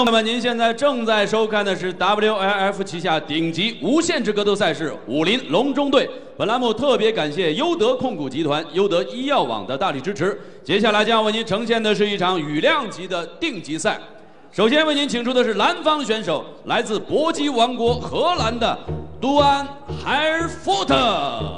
友们，您现在正在收看的是 WLF 旗下顶级无限制格斗赛事武林龙中队。本栏目特别感谢优德控股集团、优德医药网的大力支持。接下来将为您呈现的是一场羽量级的定级赛。首先为您请出的是蓝方选手，来自搏击王国荷兰的杜安·海尔福特。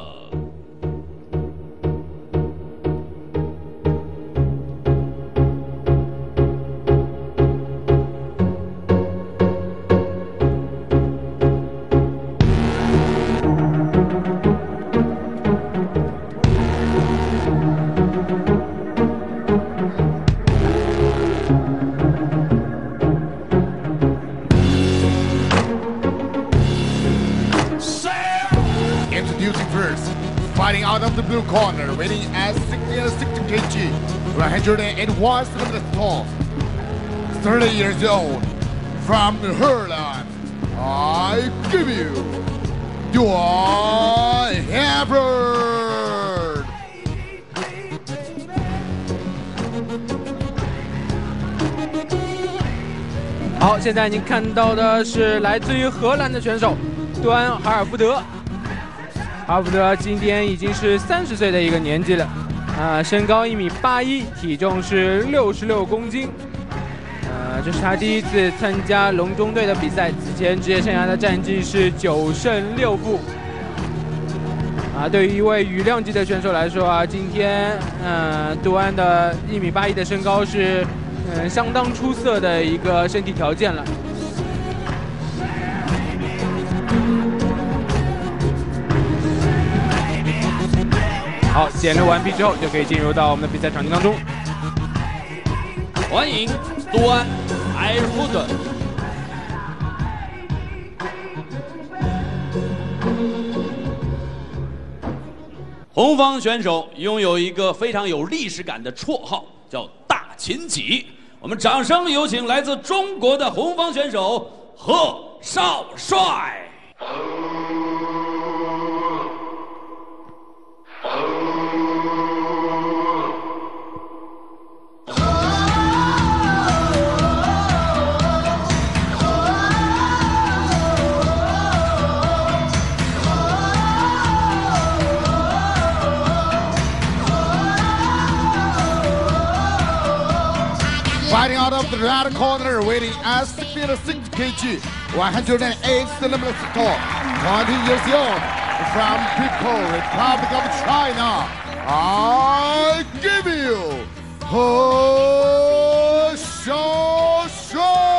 Fighting out of the blue corner, weighing at 60 kg, 181 centimeters tall, 30 years old, from Holland. I give you Dwight Hafford. 好，现在您看到的是来自于荷兰的选手杜安·海尔福德。 海尔福德今年已经是30岁的一个年纪了，身高1.81米，体重是66公斤，这是他第一次参加龙中队的比赛，此前职业生涯的战绩是9胜6负。对于一位羽量级的选手来说今天杜安的1.81米的身高是相当出色的一个身体条件了。 好，检录完毕之后，就可以进入到我们的比赛场地当中。 欢迎杜安·海尔福特。红方选手拥有一个非常有历史感的绰号，叫“大秦戟”。我们掌声有请来自中国的红方选手贺少帅。 Fighting out of the red corner, weighing at 66 kg, 108 centimeters tall, 20 years old, from People's Republic of China. I give you He Xiaoshui.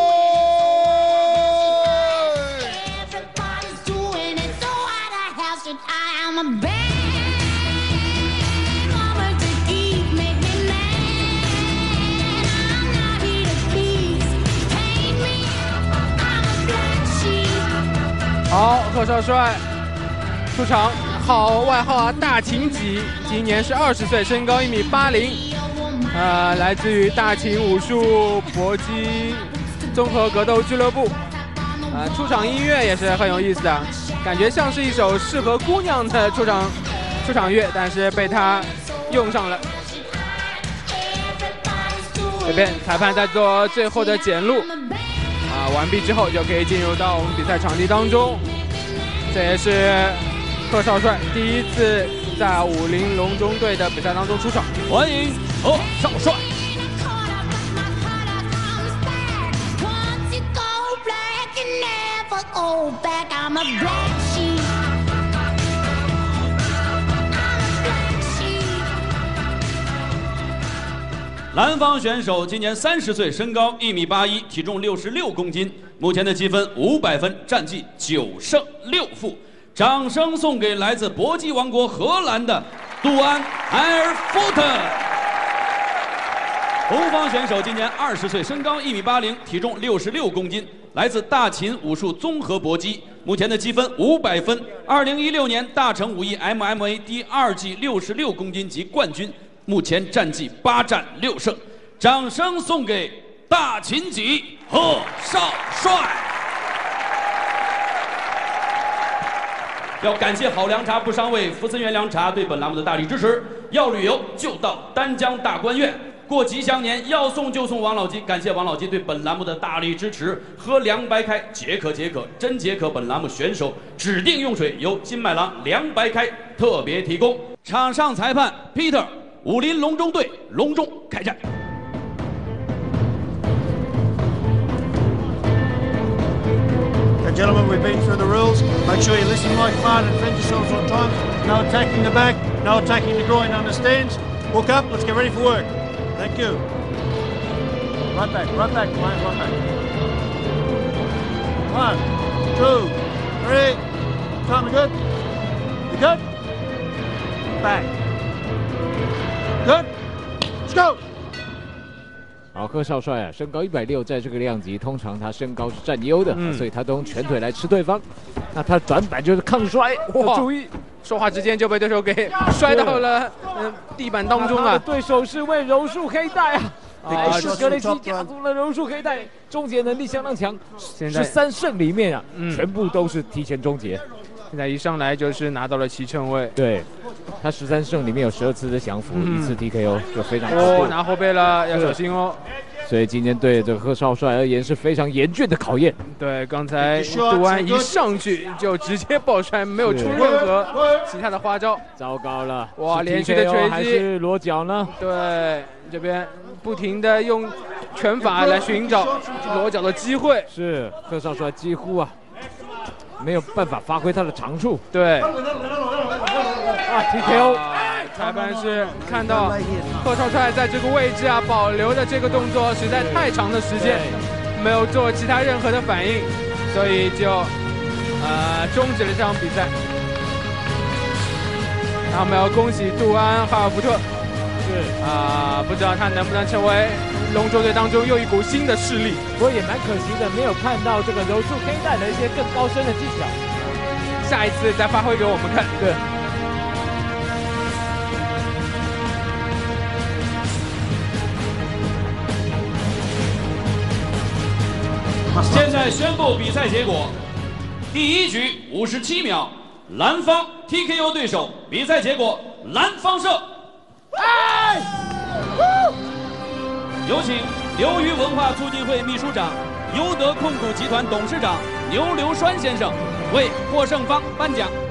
Everybody's doing it, so why the hell should I? I'm a bad. 好，贺少帅出场，外号大秦戟，今年是20岁，身高1.80米，来自于大秦武术搏击综合格斗俱乐部。出场音乐也是很有意思的，感觉像是一首适合姑娘的出场乐，但是被他用上了。这边裁判在做最后的检录。 完毕之后就可以进入到我们比赛场地当中，这也是贺少帅第一次在武林龙中队的比赛当中出场。 欢迎贺少帅。蓝方选手今年30岁，身高1.81米，体重66公斤，目前的积分500分，战绩9胜6负。掌声送给来自搏击王国荷兰的杜安·海尔福特。红方选手今年20岁，身高1.80米，体重66公斤，来自大秦武术综合搏击，目前的积分500分。2016年大成武艺 MMA 第2季66公斤级冠军。 目前战绩8战6胜，掌声送给大秦戟贺少帅。要感谢好凉茶不伤胃，福森源凉茶对本栏目的大力支持。要旅游就到丹江大观苑。 过吉祥年要送就送王老吉，感谢王老吉对本栏目的大力支持。喝凉白开，解渴解渴，真解渴。本栏目选手指定用水由金麦郎凉白开特别提供。场上裁判 Peter， 武林隆中队隆中开战。 Gentlemen, we've been through the rules. Make sure you listen to my command and defend yourselves on time. No attacking the back, no attacking the groin, understands? Walk up, let's get ready for work. Thank you. Right back, mate, right back. 1, 2, 3. Time good? You good? Back. Good? Let's go! 好，贺少帅啊，身高160，在这个量级，通常他身高是占优的，所以他都用拳腿来吃对方。那他转板就是抗摔， 哇！ 注意， 说话之间就被对手给摔到了地板当中啊！ 对手是位柔术黑带啊，还是格雷西家族的柔术黑带，终结能力相当强。13胜里面啊，全部都是提前终结。 现在一上来就是拿到了7称位， 对，他13胜里面有12次的降服，1次 TKO 就非常哦，拿后背了，要小心哦。 所以今天对这个贺少帅而言是非常严峻的考验。 对，刚才杜安一上去就直接爆摔，没有出任何其他的花招。 糟糕了， 哇，连续的锤击还是裸脚呢？ 对，这边不停的用拳法来寻找裸脚的机会。 是贺少帅几乎啊没有办法发挥他的长处。 对， TKO。 裁判是看到贺少帅在这个位置啊保留的这个动作实在太长的时间，没有做其他任何的反应，所以就终止了这场比赛。那我们要恭喜杜安哈尔福特，不知道他能不能成为龙舟队当中又一股新的势力。 不过也蛮可惜的，没有看到这个柔术黑带的一些更高深的技巧， 下一次再发挥给我们看。 对。 现在宣布比赛结果：第1局57秒，蓝方 TKO 对手。比赛结果，蓝方胜。有请流鱼文化促进会秘书长、优德控股集团董事长牛流川先生为获胜方颁奖。